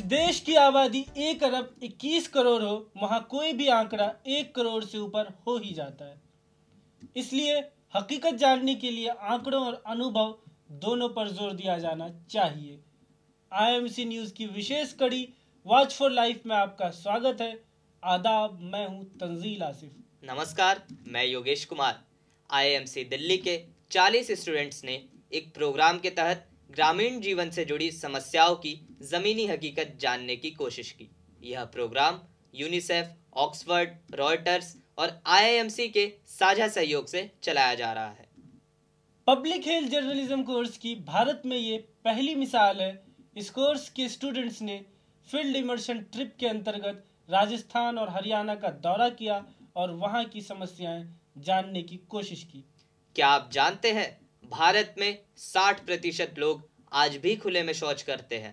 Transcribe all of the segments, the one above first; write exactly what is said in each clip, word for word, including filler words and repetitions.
देश की आबादी एक अरब इक्कीस करोड़ हो, वहाँ कोई भी आंकड़ा एक करोड़ से ऊपर हो ही जाता है। इसलिए हकीकत जानने के लिए आंकड़ों और अनुभव दोनों पर जोर दिया जाना चाहिए। आई आई एम सी न्यूज़ की विशेष कड़ी वॉच फॉर लाइफ में आपका स्वागत है। आदाब, मैं हूँ तंजील आसिफ। नमस्कार, मैं Yogesh Kumar. I I M C Delhi के चालीस स्टूडेंट्स ने एक प्रोग्राम के तहत ग्रामीण जीवन से जुड़ी समस्याओं की ज़मीनी हकीकत जानने की कोशिश की। यह प्रोग्राम यूनिसेफ, ऑक्सफर्ड, रॉयटर्स और आई आई एम सी के साझा सहयोग से चलाया जा रहा है। पब्लिक हेल्थ जर्नलिज्म कोर्स की भारत में ये पहली मिसाल है। इस कोर्स के स्टूडेंट्स ने फील्ड इमर्शन ट्रिप के अंतर्गत राजस्थान और हरियाणा का दौरा किया और वहाँ की समस्याएं जानने की कोशिश की। क्या आप जानते हैं, भारत में साठ प्रतिशत लोग आज भी खुले में शौच करते हैं।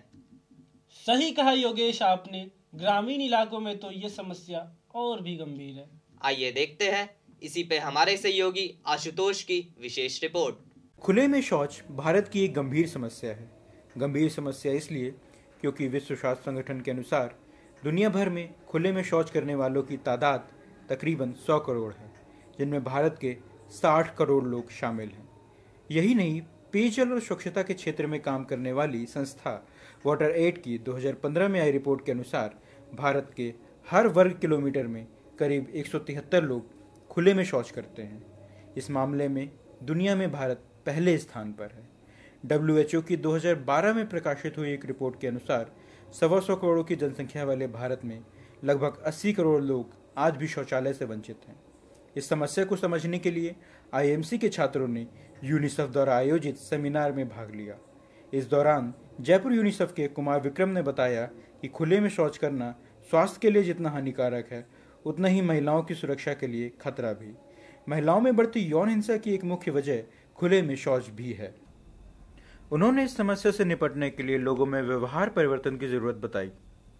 सही कहा योगेश आपने। ग्रामीण इलाकों में तो ये समस्या और भी गंभीर है। आइए देखते हैं इसी पे हमारे सहयोगी आशुतोष की विशेष रिपोर्ट। खुले में शौच भारत की एक गंभीर समस्या है। गंभीर समस्या इसलिए क्योंकि विश्व स्वास्थ्य संगठन के अनुसार दुनिया भर में खुले में शौच करने वालों की तादाद तकरीबन सौ करोड़ है, जिनमें भारत के साठ करोड़ लोग शामिल हैं। यही नहीं, पेयजल और स्वच्छता के क्षेत्र में काम करने वाली संस्था वाटर एड की दो हज़ार पंद्रह में आई रिपोर्ट के अनुसार भारत के हर वर्ग किलोमीटर में करीब एक सौ तिहत्तर लोग खुले में शौच करते हैं। इस मामले में दुनिया में भारत पहले स्थान पर है। डब्ल्यू एच ओ की दो हज़ार बारह में प्रकाशित हुई एक रिपोर्ट के अनुसार सवा सौ करोड़ की जनसंख्या वाले भारत में लगभग अस्सी करोड़ लोग आज भी शौचालय से वंचित हैं। इस समस्या को समझने के लिए आई आई एम सी के छात्रों ने यूनिसेफ द्वारा आयोजित सेमिनार में भाग लिया। इस दौरान जयपुर यूनिसेफ के कुमार विक्रम ने बताया कि खुले में शौच करना स्वास्थ्य के लिए जितना हानिकारक है, उतना ही महिलाओं की सुरक्षा के लिए खतरा भी। महिलाओं में बढ़ती यौन हिंसा की एक मुख्य वजह खुले में शौच भी है। उन्होंने इस समस्या से निपटने के लिए लोगों में व्यवहार परिवर्तन की जरूरत बताई।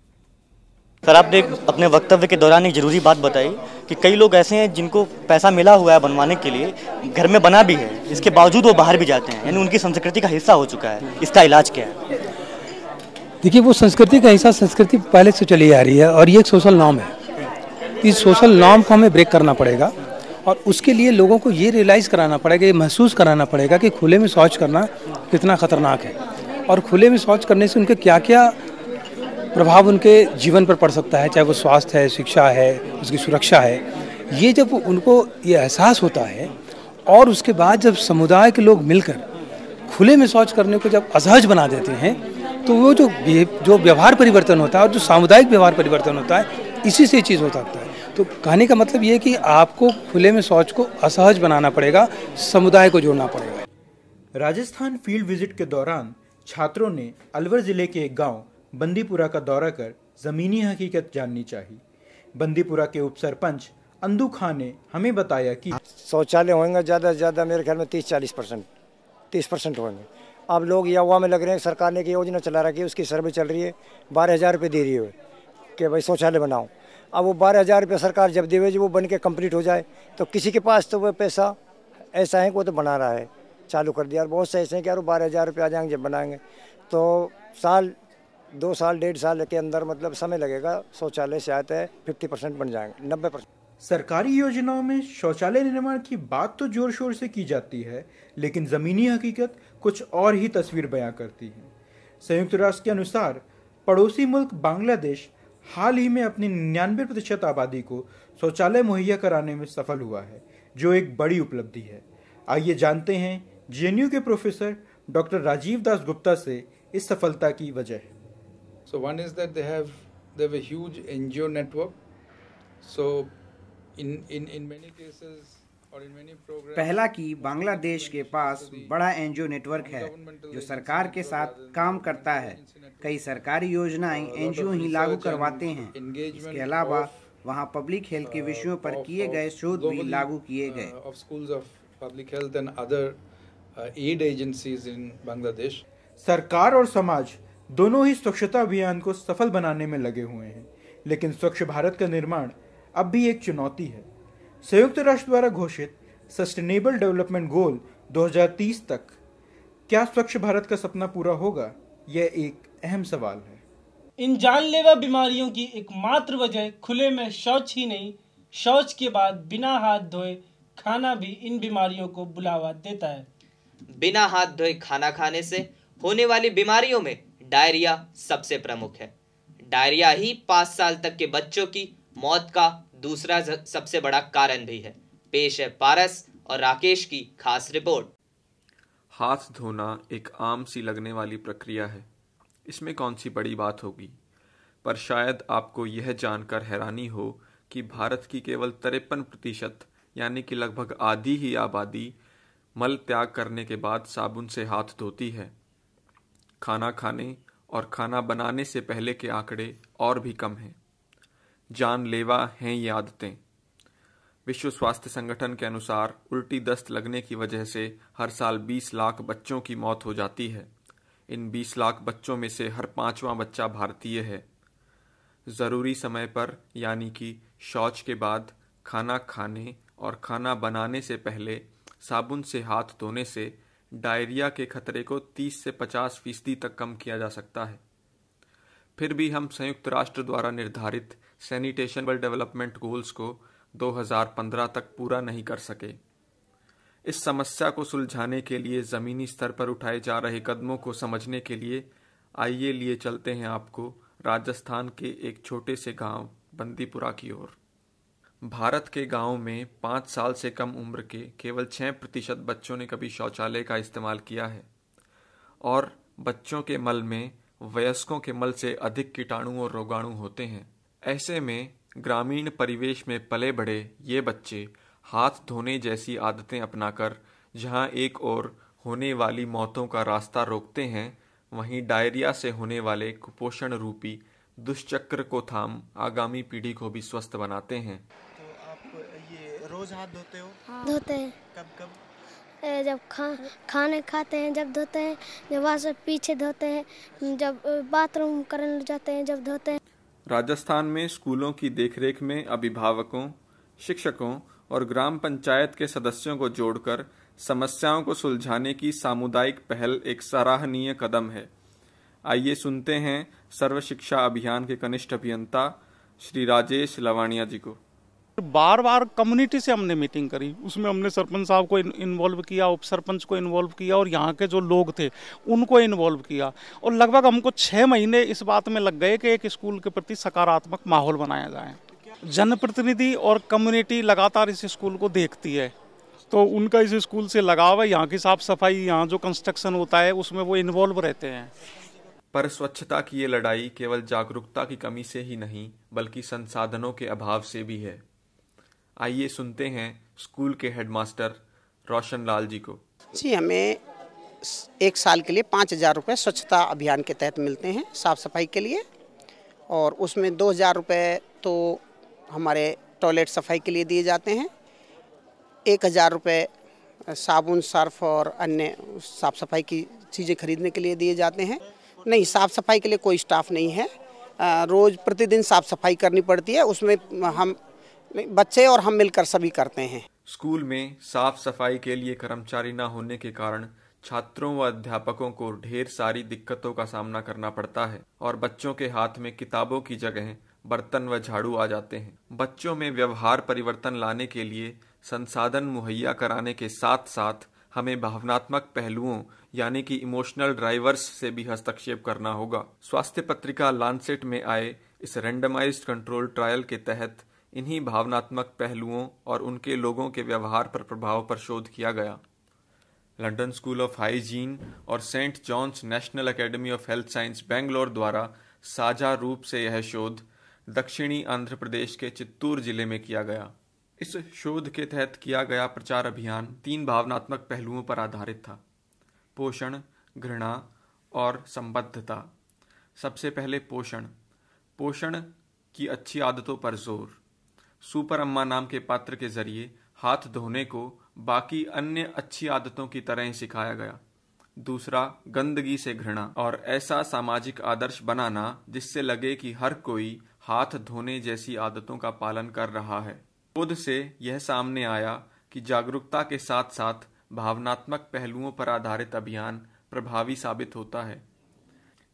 सर, आपने अपने वक्तव्य के दौरान एक जरूरी बात बताई कि कई लोग ऐसे हैं जिनको पैसा मिला हुआ है बनवाने के लिए, घर में बना भी है, इसके बावजूद वो बाहर भी जाते हैं, यानी उनकी संस्कृति का हिस्सा हो चुका है। इसका इलाज क्या है? देखिए, वो संस्कृति का हिस्सा संस्कृति पहले से चली आ रही है और ये एक सोशल नॉर्म है। इस सोशल नॉर्म को हमें ब्रेक करना पड़ेगा और उसके लिए लोगों को ये रियलाइज़ कराना पड़ेगा, ये महसूस कराना पड़ेगा कि खुले में शौच करना कितना खतरनाक है और खुले में शौच करने से उनके क्या क्या प्रभाव उनके जीवन पर पड़ सकता है, चाहे वो स्वास्थ्य है, शिक्षा है, उसकी सुरक्षा है। ये जब उनको ये एहसास होता है और उसके बाद जब समुदाय के लोग मिलकर खुले में शौच करने को जब असहज बना देते हैं, तो वो जो जो व्यवहार परिवर्तन होता है और जो सामुदायिक व्यवहार परिवर्तन होता है, इसी से चीज़ हो सकता है। तो कहने का मतलब ये है कि आपको खुले में शौच को असहज बनाना पड़ेगा, समुदाय को जोड़ना पड़ेगा। राजस्थान फील्ड विजिट के दौरान छात्रों ने अलवर जिले के एक गाँव बंदीपुरा का दौरा कर जमीनी हकीकत जाननी चाहिए। बंदीपुरा के उप सरपंच अंदू खान ने हमें बताया कि शौचालय होंगे ज़्यादा से ज़्यादा मेरे ख्याल में तीस चालीस परसेंट तीस परसेंट होंगे। अब लोग युवा में लग रहे हैं। सरकार ने की योजना चला रखी है, उसकी सर्वे चल रही है, बारह हज़ार रुपये दे रही है कि भाई शौचालय बनाओ। अब वो बारह हज़ार रुपये सरकार जब देवे जो वो बन के कम्प्लीट हो जाए, तो किसी के पास तो वो पैसा ऐसा है कि वो तो बना रहा है, चालू कर दिया। और बहुत से ऐसे हैं कि यार बारह हज़ार रुपये आ जाएंगे जब बनाएंगे, तो साल दो साल डेढ़ साल के अंदर मतलब समय लगेगा, शौचालय से आते हैं फिफ्टी परसेंट बन जाएंगे, नब्बे परसेंट। सरकारी योजनाओं में शौचालय निर्माण की बात तो जोर शोर से की जाती है, लेकिन ज़मीनी हकीकत कुछ और ही तस्वीर बयां करती है। संयुक्त राष्ट्र के अनुसार पड़ोसी मुल्क बांग्लादेश हाल ही में अपनी निन्यानवे प्रतिशत आबादी को शौचालय मुहैया कराने में सफल हुआ है, जो एक बड़ी उपलब्धि है। आइए जानते हैं जे एन यू के प्रोफेसर डॉक्टर राजीव दास गुप्ता से इस सफलता की वजह। So one is that they have they have a huge N G O network. So in in in many cases or in many programs. पहला कि बांग्लादेश के पास बड़ा एन जी ओ नेटवर्क है जो सरकार के साथ काम करता है। कई सरकारी योजनाएं एन जी ओ ही लागू करवाते हैं। इसके अलावा वहाँ पब्लिक हेल्थ के विषयों पर किए गए शोध भी लागू किए गए। Of schools of public health and other aid agencies in Bangladesh. सरकार और समाज दोनों ही स्वच्छता अभियान को सफल बनाने में लगे हुए हैं, लेकिन स्वच्छ भारत का निर्माण अब भी एक चुनौती है। संयुक्त राष्ट्र द्वारा घोषित सस्टेनेबल डेवलपमेंट गोल दो हज़ार तीस तक क्या स्वच्छ भारत का सपना पूरा होगा? यह एक अहम सवाल है। इन जानलेवा बीमारियों की एकमात्र वजह खुले में शौच ही नहीं, शौच के बाद बिना हाथ धोए खाना भी इन बीमारियों को बुलावा देता है। बिना हाथ धोए खाना खाने से होने वाली बीमारियों में डायरिया सबसे प्रमुख है। डायरिया ही पाँच साल तक के बच्चों की मौत का दूसरा सबसे बड़ा कारण भी है। पेश है पारस और राकेश की खास रिपोर्ट। हाथ धोना एक आम सी लगने वाली प्रक्रिया है, इसमें कौन सी बड़ी बात होगी, पर शायद आपको यह जानकर हैरानी हो कि भारत की केवल तिरपन प्रतिशत यानी कि लगभग आधी ही आबादी मल त्याग करने के बाद साबुन से हाथ धोती है। खाना खाने और खाना बनाने से पहले के आंकड़े और भी कम हैं। जानलेवा हैं ये आदतें। विश्व स्वास्थ्य संगठन के अनुसार उल्टी दस्त लगने की वजह से हर साल बीस लाख बच्चों की मौत हो जाती है। इन बीस लाख बच्चों में से हर पांचवा बच्चा भारतीय है। ज़रूरी समय पर यानी कि शौच के बाद, खाना खाने और खाना बनाने से पहले साबुन से हाथ धोने से डायरिया के खतरे को तीस से पचास फीसदी तक कम किया जा सकता है। फिर भी हम संयुक्त राष्ट्र द्वारा निर्धारित सैनिटेशन डेवलपमेंट गोल्स को दो हज़ार पंद्रह तक पूरा नहीं कर सके। इस समस्या को सुलझाने के लिए ज़मीनी स्तर पर उठाए जा रहे कदमों को समझने के लिए आइए लिए चलते हैं आपको राजस्थान के एक छोटे से गांव बंदीपुरा की ओर। भारत के गांव में पाँच साल से कम उम्र के केवल छः प्रतिशत बच्चों ने कभी शौचालय का इस्तेमाल किया है और बच्चों के मल में वयस्कों के मल से अधिक कीटाणु और रोगाणु होते हैं। ऐसे में ग्रामीण परिवेश में पले बढ़े ये बच्चे हाथ धोने जैसी आदतें अपनाकर जहां एक ओर होने वाली मौतों का रास्ता रोकते हैं, वहीं डायरिया से होने वाले कुपोषण रूपी दुष्चक्र को थाम आगामी पीढ़ी को भी स्वस्थ बनाते हैं। तो आप ये रोज हाथ धोते हो? हाँ। धोते हैं। कब कब? जब खा खाने खाते हैं जब धोते हैं, जब वहाँ से पीछे धोते हैं, जब बाथरूम करने जाते हैं जब धोते हैं। राजस्थान में स्कूलों की देखरेख में अभिभावकों, शिक्षकों और ग्राम पंचायत के सदस्यों को जोड़कर समस्याओं को सुलझाने की सामुदायिक पहल एक सराहनीय कदम है। आइए सुनते हैं सर्व शिक्षा अभियान के कनिष्ठ अभियंता श्री राजेश लवानिया जी को। बार बार कम्युनिटी से हमने मीटिंग करी, उसमें हमने सरपंच साहब को इन्वॉल्व किया, उप सरपंच को इन्वॉल्व किया और यहाँ के जो लोग थे उनको इन्वॉल्व किया और लगभग हमको छः महीने इस बात में लग गए कि एक स्कूल के प्रति सकारात्मक माहौल बनाया जाए। जनप्रतिनिधि और कम्युनिटी लगातार इस स्कूल को देखती है, तो उनका इस स्कूल से लगाव है। यहाँ की साफ सफाई, यहाँ जो कंस्ट्रक्शन होता है उसमें वो इन्वॉल्व रहते हैं। पर स्वच्छता की ये लड़ाई केवल जागरूकता की कमी से ही नहीं बल्कि संसाधनों के अभाव से भी है। आइए सुनते हैं स्कूल के हेडमास्टर रोशन लाल जी को। जी, हमें एक साल के लिए पाँच हज़ार रुपये स्वच्छता अभियान के तहत मिलते हैं साफ़ सफाई के लिए, और उसमें दो हज़ार रुपये तो हमारे टॉयलेट सफाई के लिए दिए जाते हैं, एक हज़ार रुपये साबुन, सर्फ और अन्य साफ़ सफाई की चीज़ें खरीदने के लिए दिए जाते हैं। नहीं, साफ़ सफाई के लिए कोई स्टाफ नहीं है, रोज़ प्रतिदिन साफ़ सफाई करनी पड़ती है, उसमें हम बच्चे और हम मिलकर सभी करते हैं। स्कूल में साफ सफाई के लिए कर्मचारी न होने के कारण छात्रों व अध्यापकों को ढेर सारी दिक्कतों का सामना करना पड़ता है और बच्चों के हाथ में किताबों की जगह बर्तन व झाड़ू आ जाते हैं। बच्चों में व्यवहार परिवर्तन लाने के लिए संसाधन मुहैया कराने के साथ साथ हमें भावनात्मक पहलुओं यानी कि इमोशनल ड्राइवर्स से भी हस्तक्षेप करना होगा। स्वास्थ्य पत्रिका लांसेट में आए इस रैंडमाइज्ड कंट्रोल ट्रायल के तहत इन्हीं भावनात्मक पहलुओं और उनके लोगों के व्यवहार पर प्रभाव पर शोध किया गया। लंदन स्कूल ऑफ हाइजीन और Saint John's National Academy of Health Science Bangalore द्वारा साझा रूप से यह शोध दक्षिणी आंध्र प्रदेश के चित्तूर जिले में किया गया। इस शोध के तहत किया गया प्रचार अभियान तीन भावनात्मक पहलुओं पर आधारित था: पोषण, घृणा और संबद्धता। सबसे पहले पोषण। पोषण की अच्छी आदतों पर जोर। सुपर अम्मा नाम के पात्र के जरिए हाथ धोने को बाकी अन्य अच्छी आदतों की तरह ही सिखाया गया। दूसरा, गंदगी से घृणा और ऐसा सामाजिक आदर्श बनाना जिससे लगे कि हर कोई हाथ धोने जैसी आदतों का पालन कर रहा है। शोध से यह सामने आया कि जागरूकता के साथ साथ भावनात्मक पहलुओं पर आधारित अभियान प्रभावी साबित होता है।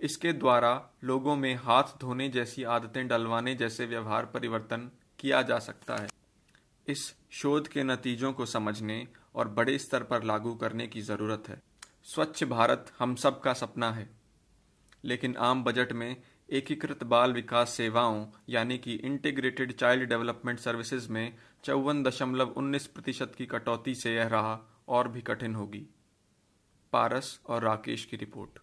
इसके द्वारा लोगों में हाथ धोने जैसी आदतें डलवाने जैसे व्यवहार परिवर्तन किया जा सकता है। इस शोध के नतीजों को समझने और बड़े स्तर पर लागू करने की ज़रूरत है। स्वच्छ भारत हम सब का सपना है, लेकिन आम बजट में एकीकृत बाल विकास सेवाओं यानी कि इंटीग्रेटेड चाइल्ड डेवलपमेंट सर्विसेज में चौवन दशमलव उन्नीस प्रतिशत की कटौती से यह राह और भी कठिन होगी। पारस और राकेश की रिपोर्ट।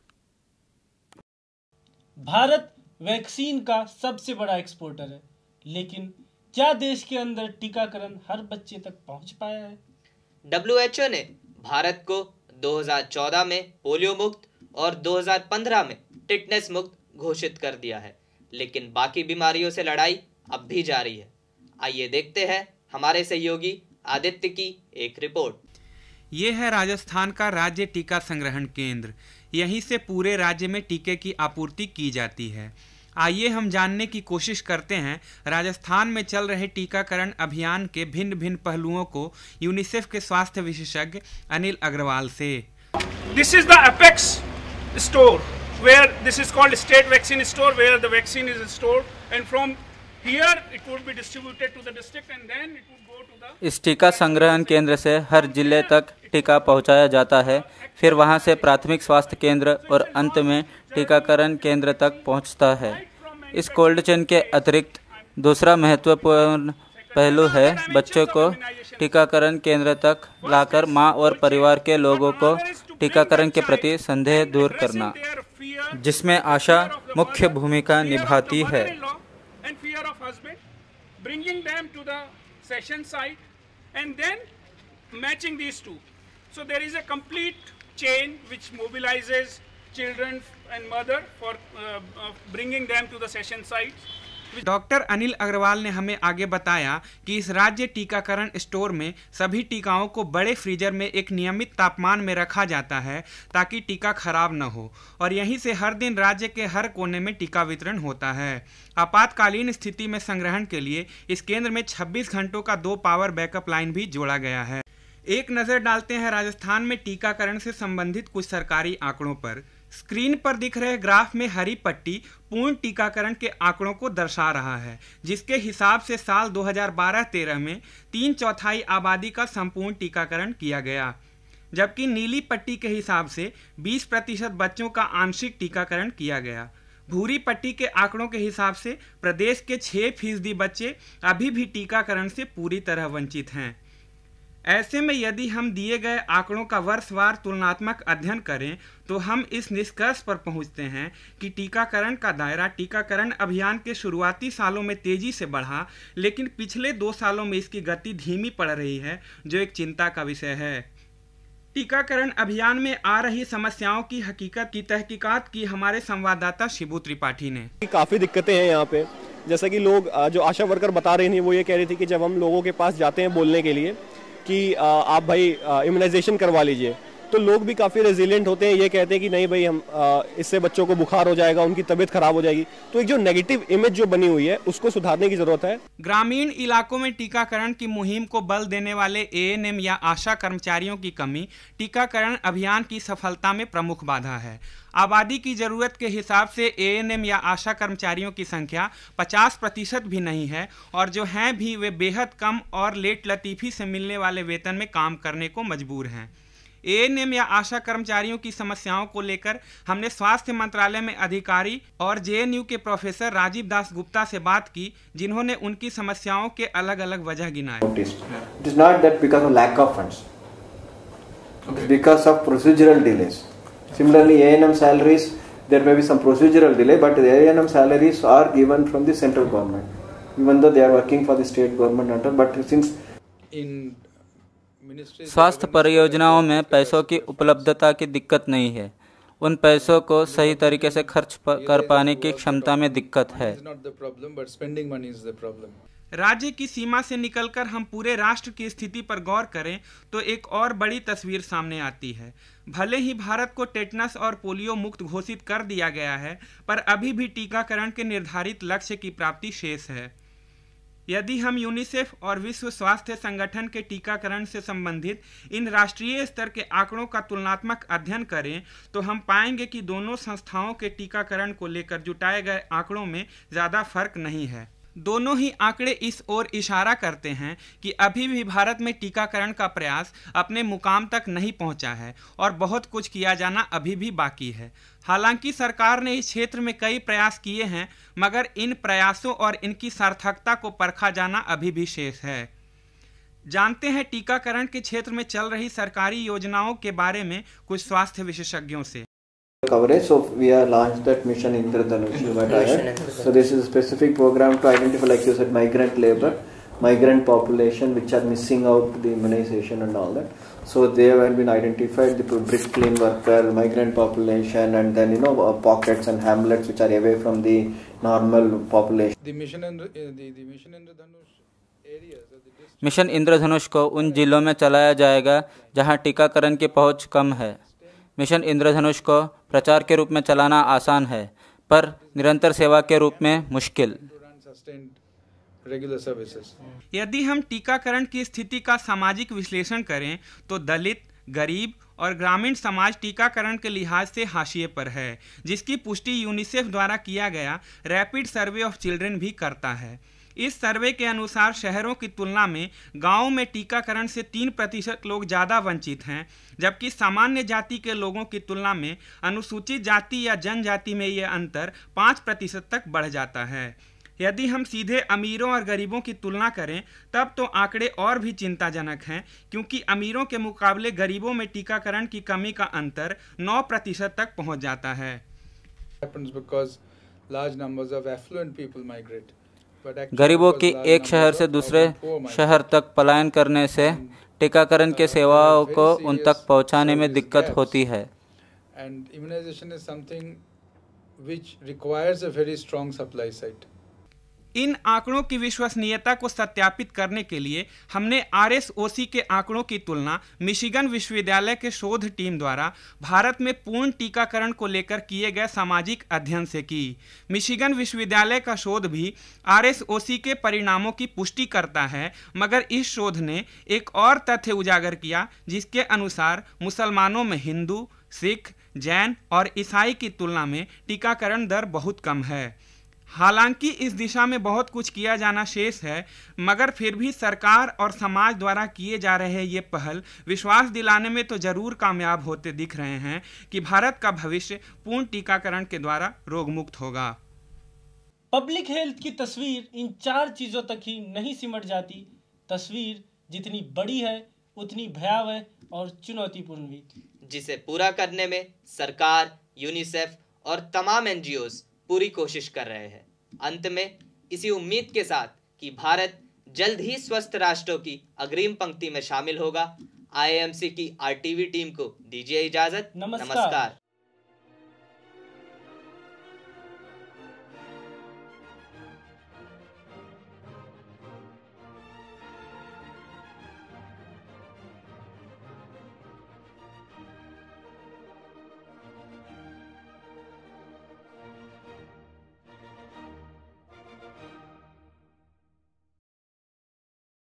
भारत वैक्सीन का सबसे बड़ा एक्सपोर्टर है, लेकिन क्या देश के अंदर टीकाकरण हर बच्चे तक पहुंच पाया है? डब्ल्यू एच ओ ने भारत को दो हज़ार चौदह में पोलियो मुक्त और दो हज़ार पंद्रह में टिटनेस मुक्त घोषित कर दिया है, लेकिन बाकी बीमारियों से लड़ाई अब भी जारी है। आइए देखते हैं हमारे सहयोगी आदित्य की एक रिपोर्ट। ये है राजस्थान का राज्य टीका संग्रहण केंद्र। यहीं से पूरे राज्य में टीके की आपूर्ति की जाती है। आइए हम जानने की कोशिश करते हैं राजस्थान में चल रहे टीकाकरण अभियान के भिन्न भिन्न पहलुओं को यूनिसेफ के स्वास्थ्य विशेषज्ञ अनिल अग्रवाल से। This is the Apex store where this is called state vaccine store, where the vaccine is stored, and from here it would be distributed to the district and then it would go to the। इस टीका संग्रहण केंद्र से हर जिले तक टीका पहुंचाया जाता है, फिर वहां से प्राथमिक स्वास्थ्य केंद्र और अंत में टीकाकरण केंद्र तक पहुंचता है। इस कोल्ड चेन के अतिरिक्त दूसरा महत्वपूर्ण पहलू है बच्चों को टीकाकरण केंद्र तक लाकर मां और परिवार के लोगों को टीकाकरण के प्रति संदेह दूर करना, जिसमें आशा मुख्य भूमिका निभाती है। डॉक्टर अनिल अग्रवाल ने हमें आगे बताया कि इस राज्य टीकाकरण स्टोर में सभी टीकाओं को बड़े फ्रीजर में एक नियमित तापमान में रखा जाता है ताकि टीका खराब न हो, और यहीं से हर दिन राज्य के हर कोने में टीका वितरण होता है। आपातकालीन स्थिति में संग्रहण के लिए इस केंद्र में छब्बीस घंटों का दो पावर बैकअप लाइन भी जोड़ा गया है। एक नज़र डालते हैं राजस्थान में टीकाकरण से संबंधित कुछ सरकारी आंकड़ों पर। स्क्रीन पर दिख रहे ग्राफ में हरी पट्टी पूर्ण टीकाकरण के आंकड़ों को दर्शा रहा है, जिसके हिसाब से साल दो हज़ार बारह तेरह में तीन चौथाई आबादी का संपूर्ण टीकाकरण किया गया, जबकि नीली पट्टी के हिसाब से बीस प्रतिशत बच्चों का आंशिक टीकाकरण किया गया। भूरी पट्टी के आंकड़ों के हिसाब से प्रदेश के छः फीसदी बच्चे अभी भी टीकाकरण से पूरी तरह वंचित हैं। ऐसे में यदि हम दिए गए आंकड़ों का वर्षवार तुलनात्मक अध्ययन करें तो हम इस निष्कर्ष पर पहुंचते हैं कि टीकाकरण का दायरा टीकाकरण अभियान के शुरुआती सालों में तेजी से बढ़ा, लेकिन पिछले दो सालों में इसकी गति धीमी पड़ रही है, जो एक चिंता का विषय है। टीकाकरण अभियान में आ रही समस्याओं की हकीकत की तहकीकात की हमारे संवाददाता शिबू त्रिपाठी ने। काफ़ी दिक्कतें हैं यहाँ पे, जैसा कि लोग जो आशा वर्कर बता रही थी वो ये कह रही थी कि जब हम लोगों के पास जाते हैं बोलने के लिए कि आप भाई इम्यूनाइजेशन करवा लीजिए, तो लोग भी काफ़ी रेजिलिएंट होते हैं। ये कहते हैं कि नहीं भाई, हम इससे बच्चों को बुखार हो जाएगा, उनकी तबीयत खराब हो जाएगी। तो एक जो नेगेटिव इमेज जो बनी हुई है उसको सुधारने की ज़रूरत है। ग्रामीण इलाकों में टीकाकरण की मुहिम को बल देने वाले ए एन एम या आशा कर्मचारियों की कमी टीकाकरण अभियान की सफलता में प्रमुख बाधा है। आबादी की ज़रूरत के हिसाब से ए एन एम या आशा कर्मचारियों की संख्या पचास प्रतिशत भी नहीं है, और जो हैं भी वे बेहद कम और लेट लतीफ़ी से मिलने वाले वेतन में काम करने को मजबूर हैं। ए एन एम या आशा कर्मचारियों की समस्याओं को लेकर हमने स्वास्थ्य मंत्रालय में अधिकारी और जे एन यू के प्रोफेसर राजीव दास गुप्ता से बात की, जिन्होंने उनकी समस्याओं के अलग अलग वजह गिनाए। It is not that because of lack of funds, it is because of procedural delays. Similarly, A and M salaries, there may be some procedural delay, but the A and M salaries are given from the central government, even though they are working for the state government under. But since in स्वास्थ्य परियोजनाओं में पैसों की उपलब्धता की दिक्कत नहीं है, उन पैसों को सही तरीके से खर्च कर पाने की क्षमता में दिक्कत है। राज्य की सीमा से निकलकर हम पूरे राष्ट्र की स्थिति पर गौर करें तो एक और बड़ी तस्वीर सामने आती है। भले ही भारत को टेटनस और पोलियो मुक्त घोषित कर दिया गया है, पर अभी भी टीकाकरण के निर्धारित लक्ष्य की प्राप्ति शेष है। यदि हम यूनिसेफ और विश्व स्वास्थ्य संगठन के टीकाकरण से संबंधित इन राष्ट्रीय स्तर के आंकड़ों का तुलनात्मक अध्ययन करें तो हम पाएंगे कि दोनों संस्थाओं के टीकाकरण को लेकर जुटाए गए आंकड़ों में ज़्यादा फर्क नहीं है। दोनों ही आंकड़े इस ओर इशारा करते हैं कि अभी भी भारत में टीकाकरण का प्रयास अपने मुकाम तक नहीं पहुंचा है और बहुत कुछ किया जाना अभी भी बाकी है। हालांकि सरकार ने इस क्षेत्र में कई प्रयास किए हैं, मगर इन प्रयासों और इनकी सार्थकता को परखा जाना अभी भी शेष है। जानते हैं टीकाकरण के क्षेत्र में चल रही सरकारी योजनाओं के बारे में कुछ स्वास्थ्य विशेषज्ञों से। Coverage, so we have launched that mission Indradhanush. You might have heard. So this is a specific program to identify, like you said, migrant labor, migrant population which are missing out the immunization and all that. So they have been identified, the brick-kiln worker, migrant population, and then you know uh, pockets and hamlets which are away from the normal population. The mission and uh, the, the mission Indradhanush areas. Mission Indradhanush को उन जिलों में चलाया जाएगा जहां टीकाकरण की पहुंच कम है। मिशन इंद्रधनुष को प्रचार के रूप में चलाना आसान है, पर निरंतर सेवा के रूप में मुश्किल। यदि हम टीकाकरण की स्थिति का सामाजिक विश्लेषण करें तो दलित, गरीब और ग्रामीण समाज टीकाकरण के लिहाज से हाशिए पर है, जिसकी पुष्टि यूनिसेफ द्वारा किया गया रैपिड सर्वे ऑफ चिल्ड्रन भी करता है। इस सर्वे के अनुसार शहरों की तुलना में गांवों में टीकाकरण से तीन प्रतिशत लोग ज़्यादा वंचित हैं, जबकि सामान्य जाति के लोगों की तुलना में अनुसूचित जाति या जनजाति में यह अंतर पाँच प्रतिशत तक बढ़ जाता है। यदि हम सीधे अमीरों और गरीबों की तुलना करें तब तो आंकड़े और भी चिंताजनक हैं, क्योंकि अमीरों के मुकाबले गरीबों में टीकाकरण की कमी का अंतर नौ प्रतिशत तक पहुँच जाता है। गरीबों की एक शहर से दूसरे शहर तक पलायन करने से टीकाकरण के सेवाओं को उन तक पहुंचाने में दिक्कत होती है। इन आंकड़ों की विश्वसनीयता को सत्यापित करने के लिए हमने आर एस ओ सी के आंकड़ों की तुलना मिशिगन विश्वविद्यालय के शोध टीम द्वारा भारत में पूर्ण टीकाकरण को लेकर किए गए सामाजिक अध्ययन से की। मिशिगन विश्वविद्यालय का शोध भी आर एस ओ सी के परिणामों की पुष्टि करता है, मगर इस शोध ने एक और तथ्य उजागर किया, जिसके अनुसार मुसलमानों में हिंदू, सिख, जैन और ईसाई की तुलना में टीकाकरण दर बहुत कम है। हालांकि इस दिशा में बहुत कुछ किया जाना शेष है, मगर फिर भी सरकार और समाज द्वारा किए जा रहे ये पहल विश्वास दिलाने में तो जरूर कामयाब होते दिख रहे हैं कि भारत का भविष्य पूर्ण टीकाकरण के द्वारा रोग मुक्त होगा। पब्लिक हेल्थ की तस्वीर इन चार चीजों तक ही नहीं सिमट जाती। तस्वीर जितनी बड़ी है उतनी भयावह और चुनौतीपूर्ण भी, जिसे पूरा करने में सरकार, यूनिसेफ और तमाम एन जी ओज़ पूरी कोशिश कर रहे हैं। अंत में इसी उम्मीद के साथ कि भारत जल्द ही स्वस्थ राष्ट्रों की अग्रिम पंक्ति में शामिल होगा, आई आई एम सी की आर टी वी टीम को दीजिए इजाजत। नमस्कार, नमस्कार।